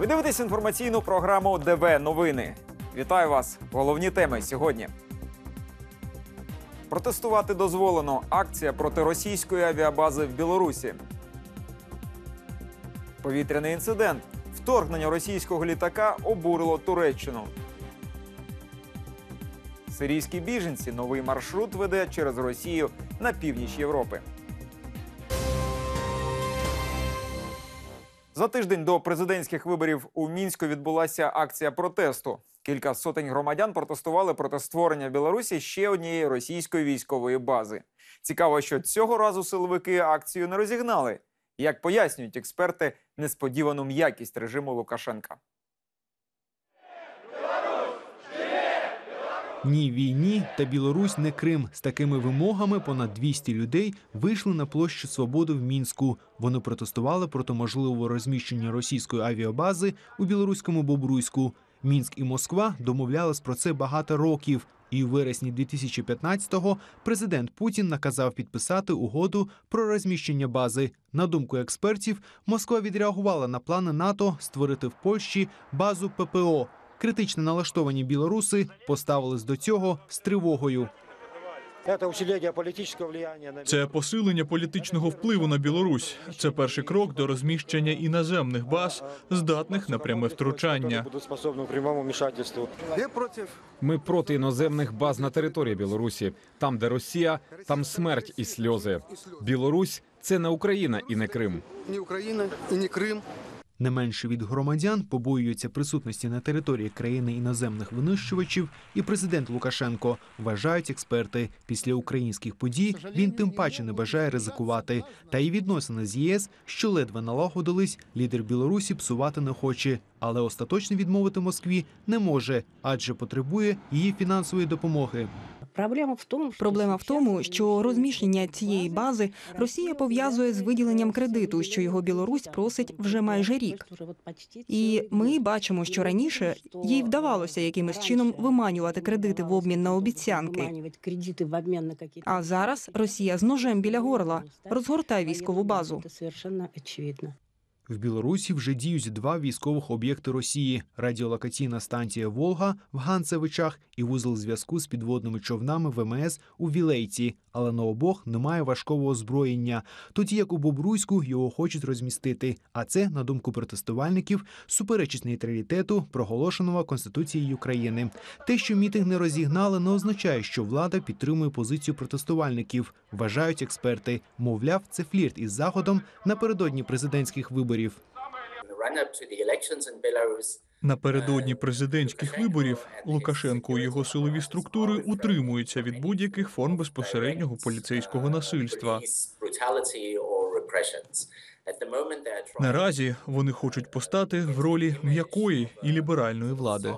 Ви дивитесь інформаційну програму ДВ Новини. Вітаю вас! Головні теми сьогодні. Протестувати дозволено. Акція проти російської авіабази в Білорусі. Повітряний інцидент. Вторгнення російського літака обурило Туреччину. Сирійські біженці. Новий маршрут веде через Росію на північ Європи. За тиждень до президентських виборів у Мінську відбулася акція протесту. Кілька сотень громадян протестували проти створення в Білорусі ще однієї російської військової бази. Цікаво, що цього разу силовики акцію не розігнали. Як пояснюють експерти, несподівану м'якість режиму Лукашенка. Ні війні та Білорусь не Крим. З такими вимогами понад 200 людей вийшли на площу Свободи в Мінську. Вони протестували проти можливого розміщення російської авіабази у білоруському Бобруйську. Мінськ і Москва домовлялись про це багато років. І у вересні 2015-го президент Путін наказав підписати угоду про розміщення бази. На думку експертів, Москва відреагувала на плани НАТО створити в Польщі базу ППО. Критично налаштовані білоруси поставились до цього з тривогою. Це посилення політичного впливу на Білорусь. Це перший крок до розміщення іноземних баз, здатних на пряме втручання. Ми проти іноземних баз на території Білорусі. Там, де Росія, там смерть і сльози. Білорусь – це не Україна і не Крим. Ні Україна і не Крим. Не менше від громадян побоюються присутності на території країни іноземних винищувачів і президент Лукашенко, вважають експерти. Після українських подій він тим паче не бажає ризикувати. Та й відносини з ЄС, що ледве налагодились, лідер Білорусі псувати не хоче. Але остаточно відмовити Москві не може, адже потребує її фінансової допомоги. Проблема в тому, що розміщення цієї бази Росія пов'язує з виділенням кредиту, що його Білорусь просить вже майже рік. І ми бачимо, що раніше їй вдавалося якимось чином виманювати кредити в обмін на обіцянки. А зараз Росія з ножем біля горла розгортає військову базу. В Білорусі вже діють два військових об'єкти Росії – радіолокаційна станція «Волга» в Ганцевичах і вузол зв'язку з підводними човнами ВМС у Вілейці. Але на обох немає важкого озброєння. Тоді як у Бобруйську його хочуть розмістити. А це, на думку протестувальників, суперечить нейтралітету, проголошеного Конституцією України. Те, що мітинг не розігнали, не означає, що влада підтримує позицію протестувальників, вважають експерти. Мовляв, це флірт із Заходом напередодні президентських виборів. Напередодні президентських виборів Лукашенко і його силові структури утримуються від будь-яких форм безпосереднього поліцейського насильства. Наразі вони хочуть постати в ролі м'якої і ліберальної влади.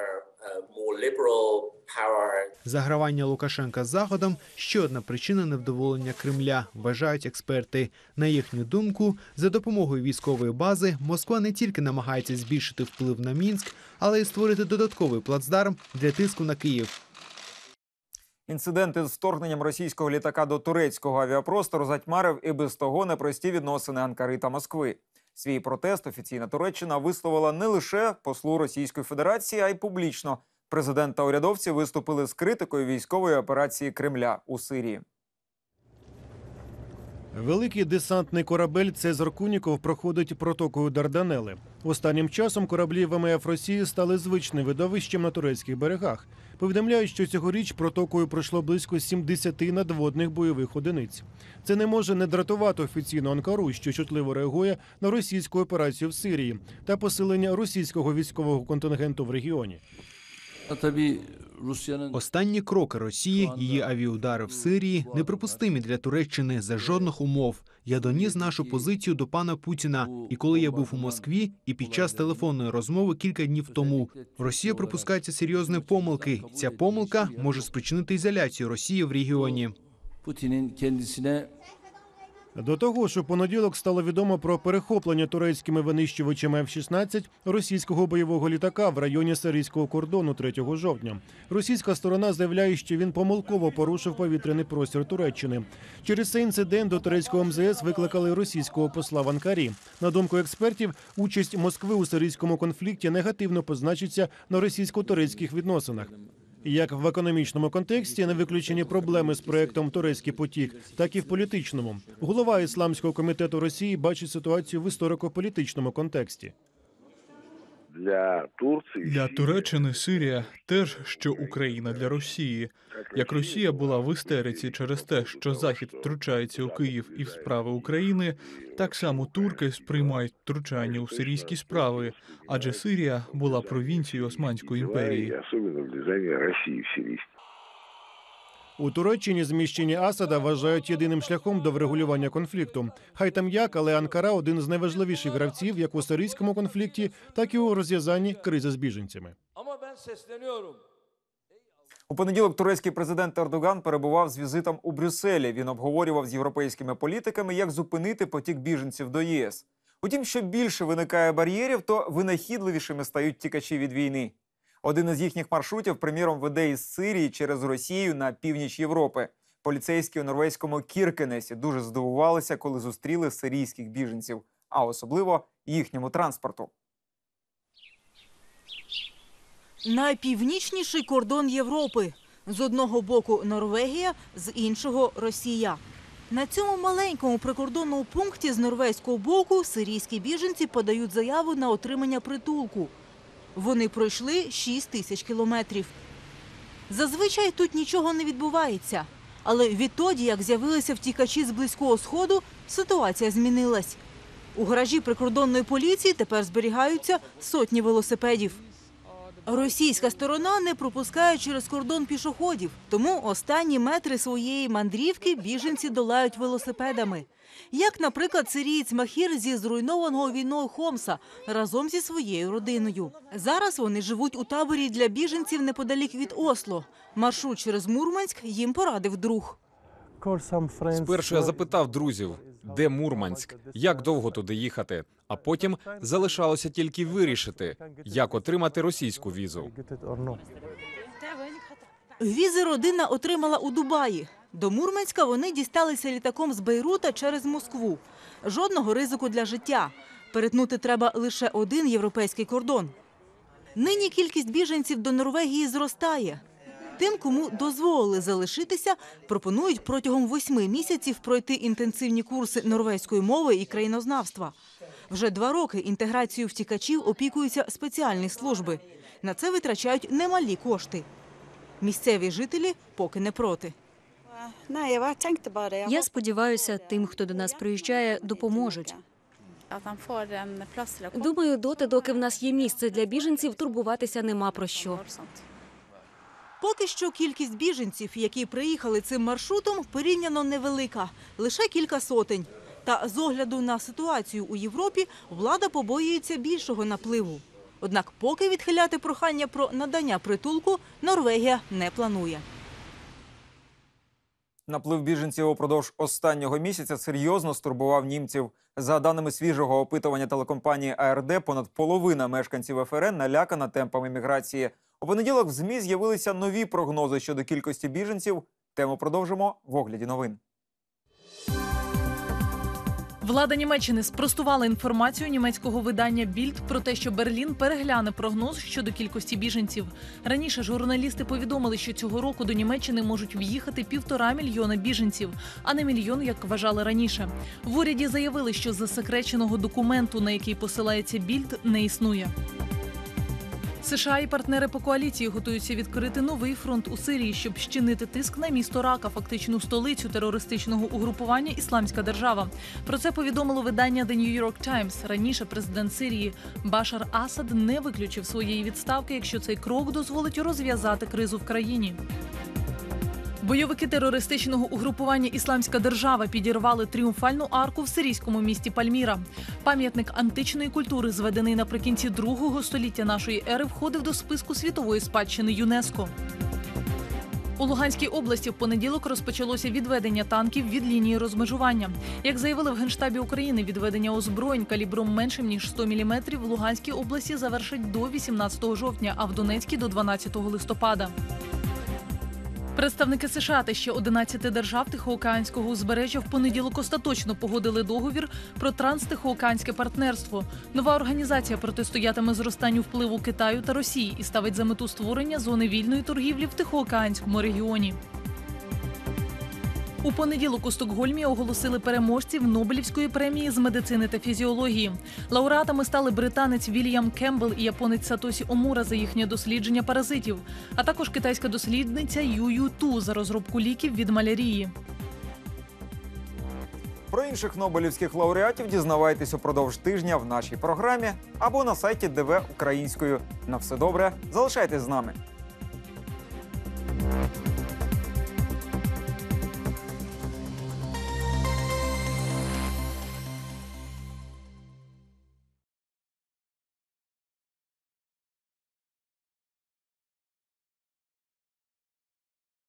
Загравання Лукашенка з Заходом – ще одна причина невдоволення Кремля, вважають експерти. На їхню думку, за допомогою військової бази Москва не тільки намагається збільшити вплив на Мінськ, але й створити додатковий плацдарм для тиску на Київ. Інцидент із вторгненням російського літака до турецького авіапростору затьмарив і без того непрості відносини Анкари та Москви. Свій протест офіційна Туреччина висловила не лише послу Російської Федерації, а й публічно. Президент та урядовці виступили з критикою військової операції Кремля у Сирії. Великий десантний корабель «Цезар Куніков» проходить протокою Дарданели. Останнім часом кораблі ВМФ Росії стали звичним видовищем на турецьких берегах. Повідомляють, що цьогоріч протокою пройшло близько 70 надводних бойових одиниць. Це не може не дратувати офіційну Анкару, що чутливо реагує на російську операцію в Сирії та посилення російського військового контингенту в регіоні. Останні кроки Росії, її авіаудари в Сирії – неприпустимі для Туреччини за жодних умов. Я доніс нашу позицію до пана Путіна. І коли я був у Москві, і під час телефонної розмови кілька днів тому. Росія припускається серйозної помилки. Ця помилка може спричинити ізоляцію Росії в регіоні. До того ж, у понеділок стало відомо про перехоплення турецькими винищувачами F-16 російського бойового літака в районі сирійського кордону 3 жовтня. Російська сторона заявляє, що він помилково порушив повітряний простір Туреччини. Через цей інцидент до турецького МЗС викликали російського посла в Анкарі. На думку експертів, участь Москви у сирійському конфлікті негативно позначиться на російсько-турецьких відносинах. Як в економічному контексті не виключені проблеми з проєктом «Турецький потік», так і в політичному. Голова Ісламського комітету Росії бачить ситуацію в історико-політичному контексті. Для Туреччини Сирія теж, що Україна для Росії. Як Росія була в істериці через те, що Захід втручається у Київ і в справи України, так само турки сприймають втручання у сирійські справи, адже Сирія була провінцією Османської імперії. У Туреччині зміщення Асада вважають єдиним шляхом до врегулювання конфлікту. Хай там як, але Анкара – один з найважливіших гравців як у сирійському конфлікті, так і у розв'язанні кризи з біженцями. У понеділок турецький президент Ердоган перебував з візитом у Брюсселі. Він обговорював з європейськими політиками, як зупинити потік біженців до ЄС. Утім, що більше виникає бар'єрів, то винахідливішими стають тікачі від війни. Один із їхніх маршрутів, приміром, веде із Сирії через Росію на північ Європи. Поліцейські у норвезькому Кіркенесі дуже здивувалися, коли зустріли сирійських біженців, а особливо їхньому транспорту. Найпівнічніший кордон Європи. З одного боку Норвегія, з іншого Росія. На цьому маленькому прикордонному пункті з норвезького боку сирійські біженці подають заяву на отримання притулку. Вони пройшли 6 тисяч кілометрів. Зазвичай тут нічого не відбувається. Але відтоді, як з'явилися втікачі з Близького Сходу, ситуація змінилась. У гаражі прикордонної поліції тепер зберігаються сотні велосипедів. Російська сторона не пропускає через кордон пішоходів, тому останні метри своєї мандрівки біженці долають велосипедами. Як, наприклад, сирієць Махір зі зруйнованого війною Хомса разом зі своєю родиною. Зараз вони живуть у таборі для біженців неподалік від Осло. Маршрут через Мурманськ їм порадив друг. Спершу я запитав друзів, де Мурманськ, як довго туди їхати, а потім залишалося тільки вирішити, як отримати російську візу. Візи родина отримала у Дубаї. До Мурманська вони дісталися літаком з Бейрута через Москву. Жодного ризику для життя. Перетнути треба лише один європейський кордон. Нині кількість біженців до Норвегії зростає. Тим, кому дозволили залишитися, пропонують протягом 8 місяців пройти інтенсивні курси норвезької мови і країнознавства. Вже 2 роки інтеграцією втікачів опікуються спеціальні служби. На це витрачають немалі кошти. Місцеві жителі поки не проти. Я сподіваюся, тим, хто до нас приїжджає, допоможуть. Думаю, доки в нас є місце для біженців, турбуватися нема про що. Поки що кількість біженців, які приїхали цим маршрутом, порівняно невелика – лише кілька сотень. Та з огляду на ситуацію у Європі влада побоюється більшого напливу. Однак поки відхиляти прохання про надання притулку Норвегія не планує. Наплив біженців упродовж останнього місяця серйозно стурбував німців. За даними свіжого опитування телекомпанії АРД, понад половина мешканців ФРН налякана темпами міграції. У понеділок в ЗМІ з'явилися нові прогнози щодо кількості біженців. Тему продовжимо в огляді новин. Влада Німеччини спростувала інформацію німецького видання «Більд» про те, що Берлін перегляне прогноз щодо кількості біженців. Раніше журналісти повідомили, що цього року до Німеччини можуть в'їхати 1,5 мільйона біженців, а не мільйон, як вважали раніше. В уряді заявили, що засекреченого документу, на який посилається «Більд», не існує. США і партнери по коаліції готуються відкрити новий фронт у Сирії, щоб щинити тиск на місто Рака, фактичну столицю терористичного угрупування «Ісламська держава». Про це повідомило видання The New York Times. Раніше президент Сирії Башар Асад не виключив своєї відставки, якщо цей крок дозволить розв'язати кризу в країні. Бойовики терористичного угрупування «Ісламська держава» підірвали тріумфальну арку в сирійському місті Пальміра. Пам'ятник античної культури, зведений наприкінці 2 століття нашої ери, входив до списку світової спадщини ЮНЕСКО. У Луганській області в понеділок розпочалося відведення танків від лінії розмежування. Як заявили в Генштабі України, відведення озброєнь калібром меншим ніж 100 мм в Луганській області завершать до 18 жовтня, а в Донецькій – до 12 листопада. Представники США та ще 11 держав Тихоокеанського узбережжя в понеділок остаточно погодили договір про транстихоокеанське партнерство. Нова організація протистоятиме зростанню впливу Китаю та Росії і ставить за мету створення зони вільної торгівлі в Тихоокеанському регіоні. У понеділок у Стокгольмі оголосили переможців Нобелівської премії з медицини та фізіології. Лауреатами стали британець Вільям Кембл і японець Сатосі Омура за їхнє дослідження паразитів, а також китайська дослідниця Ю Ту за розробку ліків від малярії. Про інших нобелівських лауреатів дізнавайтесь упродовж тижня в нашій програмі або на сайті ДВ українською. На все добре, залишайтесь з нами.